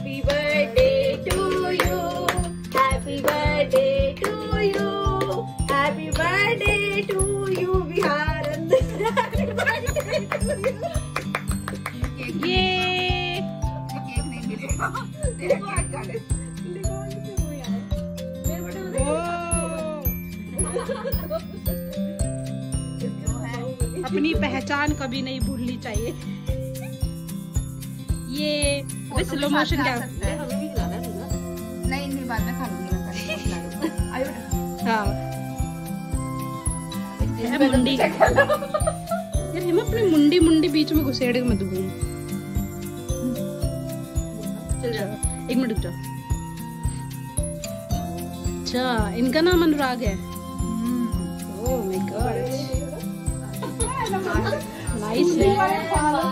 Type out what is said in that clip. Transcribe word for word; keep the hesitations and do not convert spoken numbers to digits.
Happy birthday to you, happy birthday to you, happy birthday to you Bihar. Happy birthday to you. ये cake नहीं मिलेगा, तेरे को आज काटे अपनी पहचान कभी नहीं भूलनी चाहिए। ये स्लो मोशन क्या हमें भी खिलाना है ना? नहीं नहीं, बाद में खा लूंगी। हाँ मुंडी यार, हम अपनी मुंडी मुंडी बीच में घुसेड़ के मत घूम। चल जाओ, एक मिनट रुक जाओ। अच्छा, इनका नाम अनुराग है। ओह माय गॉड, नाइस है।